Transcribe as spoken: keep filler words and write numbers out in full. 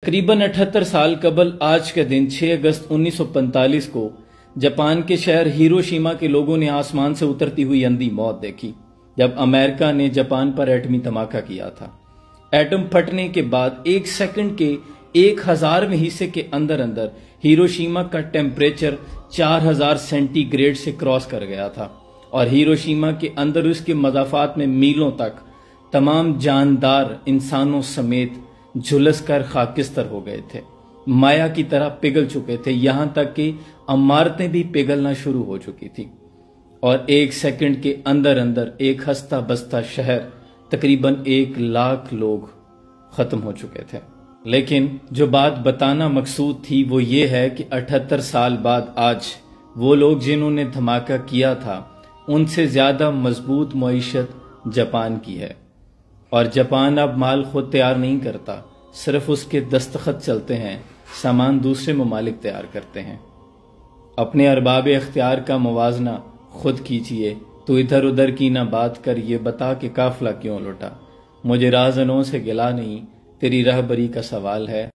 تقریباً اٹھہتر سال قبل آج کے دن چھ اگست انیس سو پینتالیس کو جاپان کے شہر ہیروشیما کے لوگوں نے آسمان سے اترتی ہوئی اندھی موت دیکھی جب امریکہ نے جاپان پر ایٹمی دھماکہ کیا تھا۔ ایٹم پھٹنے کے بعد ایک سیکنڈ کے ایک ہزارویں حصے کے اندر اندر ہیروشیما کا ٹیمپریچر چار ہزار سینٹی گریڈ سے کراس کر گیا تھا اور ہیروشیما کے اندر اس کے مضافات میں میلوں تک تمام جاندار انسانوں سمیت جھلس کر خاکستر ہو گئے تھے، مایا کی طرح پگھل چکے تھے، یہاں تک کہ عمارتیں بھی پگھلنا شروع ہو چکی تھی اور ایک سیکنڈ کے اندر اندر ایک ہستہ بستہ شہر تقریباً ایک لاکھ لوگ ختم ہو چکے تھے۔ لیکن جو بات بتانا مقصود تھی وہ یہ ہے کہ اٹھہتر سال بعد آج وہ لوگ جنہوں نے دھماکہ کیا تھا ان سے زیادہ مضبوط معیشت جاپان کی ہے، اور جاپان اب مال خود تیار نہیں کرتا، صرف اس کے دستخط چلتے ہیں، سامان دوسرے ممالک تیار کرتے ہیں۔ اپنے ارباب اختیار کا موازنہ خود کیجئے، تو ادھر ادھر کی نہ بات کر یہ بتا کہ قافلہ کیوں لوٹا، مجھے راہزنوں سے گلا نہیں، تیری رہبری کا سوال ہے۔